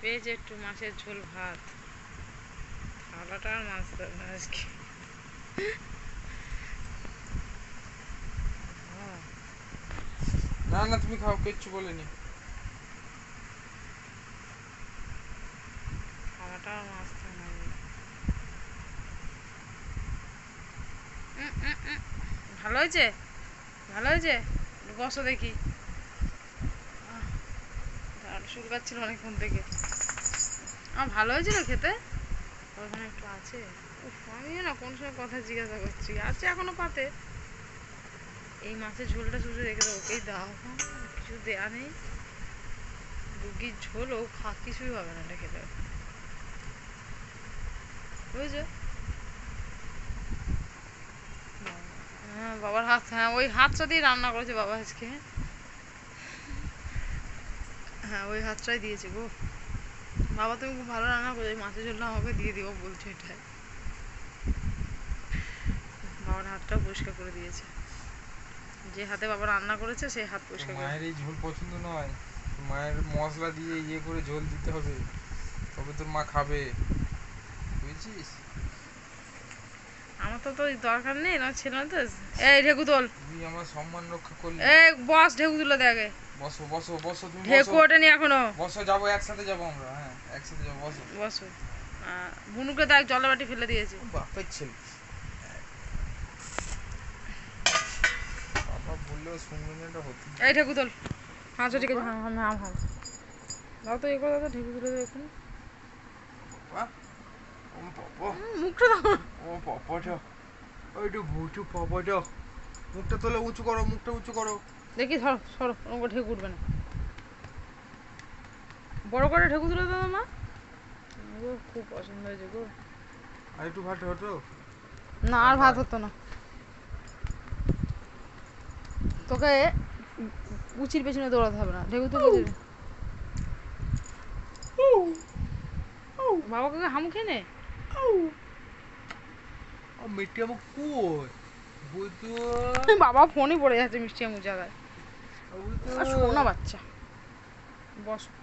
পেয়েছে একটু মাছের ঝোল ভাত, থালাটা আর মাছ ধরবে আজকে। না না তুমি খাও, কিচ্ছু বলিনি। থালাটা আর মাছ ধরবে। ভালো হয়েছে, ভালো হয়েছে, বসো দেখি। শুকাচ্ছিল অনেকক্ষণ থেকে। আমার ভালো হয়েছিল খেতে, ওখানে একটু আছে। আমিও না কোন সময় কথা জিজ্ঞাসা করছি, আছে এখনো পাতে। এই মাছের ঝোলটা শুধু রেখে দেবো, ওকেই দাও, কিছু দেয়া নেই। মুরগির ঝোল ও কিছুই হবে না এটা খেতে, বুঝেছো? হ্যাঁ বাবার হাত, হ্যাঁ ওই হাতটা দিয়ে রান্না করেছে বাবা আজকে। হ্যাঁ ওই হাতটাই দিয়েছে গো। বাবা তুমি খুব ভালো রান্না করছো, মাছের ঝোলটা আমাকে দিয়ে দিও বলছো এটাই। বাবার হাতটাও পরিষ্কার করে দিয়েছে, যে হাতে বাবা রান্না করেছে সেই হাত পরিষ্কার করে। মায়ের এই ঝোল পছন্দ নয়, মায়ের মশলা দিয়ে ইয়ে করে ঝোল দিতে হবে, তবে তোর মা খাবে, বুঝেছিস? আমার তো তো দরকার নেই না, ছিল না তো। এই ঢেকু তোল, তুই আমার সম্মান রক্ষা করলি। এই বস ঢেকু তুলে দে আগে। বসো বসো বসো, তুমি ঢেকু বসো। ওঠেনি এখনো। বসো, যাবো একসাথে যাবো আমরা, হ্যাঁ একসাথে যাবো, বসো। বসো। বুনুকে দেখ জলের বাটি ফেলে দিয়েছে। বাপের ছেলে, বাবা বললেও শুনবে না, এটা হতে। এই ঢেকু তোল, হাঁচো ঠিক আছে, হ্যাঁ হ্যাঁ হ্যাঁ হ্যাঁ দাও তো, এ করে দাও তো, ঢেকু তুলে দেবে এখন। বাবা, ও বাবা, মুখটা দাও। ও বাবাটা, ওইটা ভুচু বাবাটা, মুখটা তোলে উঁচু করো, মুখটা উঁচু করো। দেখি সরো সরো, ওরকম ঢেকু উঠবে না। বড় করে ঢেকু তুলে দাও মা। গো খুব পছন্দ হয়েছে গো। আর একটু ভাত হতো। না আর ভাত হতো না, তোকে উচির পেছনে দৌড়াতে হবে না, ঢেকু তুলে বাবাকে হামু খেয়ে নে। মিষ্টি আবার কই বুঝতো? বাবা ফোনই পড়ে যাচ্ছে মিষ্টি আমুর জায়গায়। আর শোনা বাচ্চা, বস।